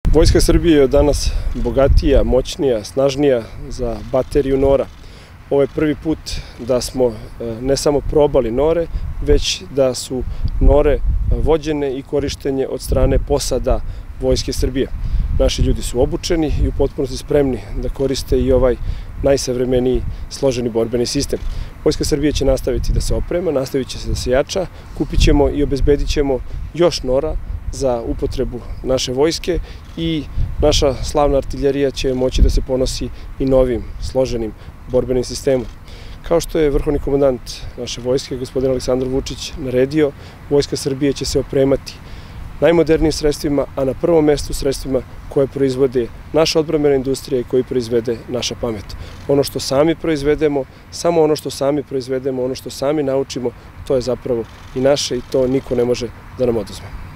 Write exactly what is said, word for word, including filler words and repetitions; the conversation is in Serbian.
Vojska Srbije je od danas bogatija, moćnija, snažnija za bateriju Nora. Ovo je prvi put da smo ne samo probali Nore, već da su Nore vođene i korištenje od strane posada Vojske Srbije. Naši ljudi su obučeni i u potpunosti spremni da koriste i ovaj najsavremeniji složeni borbeni sistem. Vojska Srbije će nastaviti da se oprema, nastavit će se da se jača, kupit ćemo i obezbedit ćemo još Nora za upotrebu naše vojske i naša slavna artiljerija će moći da se ponosi i novim složenim borbenim sistemom. Kao što je vrhovni komandant naše vojske, gospodin Aleksandar Vučić, naredio, Vojska Srbije će se opremati najmodernijim sredstvima, a na prvom mestu sredstvima koje proizvode naša odbrambena industrija i koji proizvede naša pamet. Ono što sami proizvedemo, samo ono što sami proizvedemo, ono što sami naučimo, to je zapravo i naše i to niko ne može da nam oduzme.